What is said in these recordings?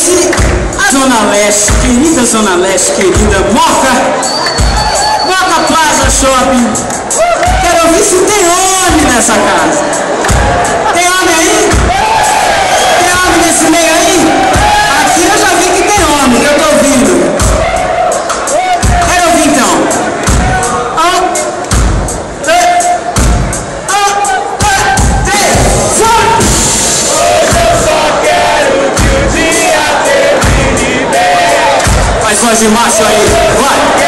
gente, a Zona Leste, querida Moca Plaza Shopping. Quero ouvir se tem homem nessa casa. Tem homem aí? Tem homem nesse meio aí? Aqui eu já vi que tem homem, que eu tô ouvindo. Quero ouvir então. Faz voz de macho aí, vai!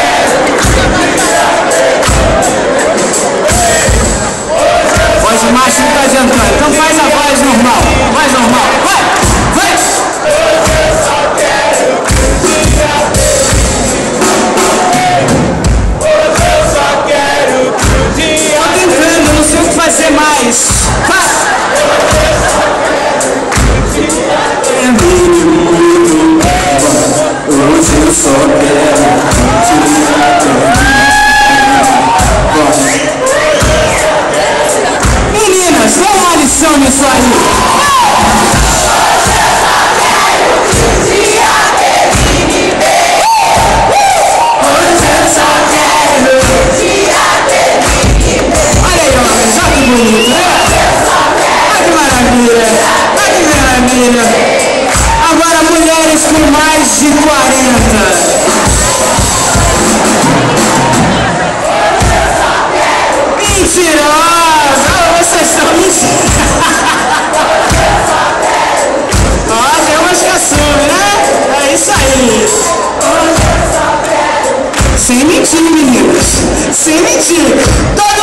Voz de macho não tá adiantando, então faz a voz normal, vai! Tô tentando, não sei o que fazer mais, vai! Hoje eu só quero meninas, dá uma lição nisso aí. Olha aí, homens, olha que bonito, né? Olha que maravilha, olha que maravilha. Agora mulheres com mais de 40. Mentirosa! Vocês estão mentindo. Ó, tem umas que assumem, né? É isso aí. Sem mentir, meninas. Sem mentir.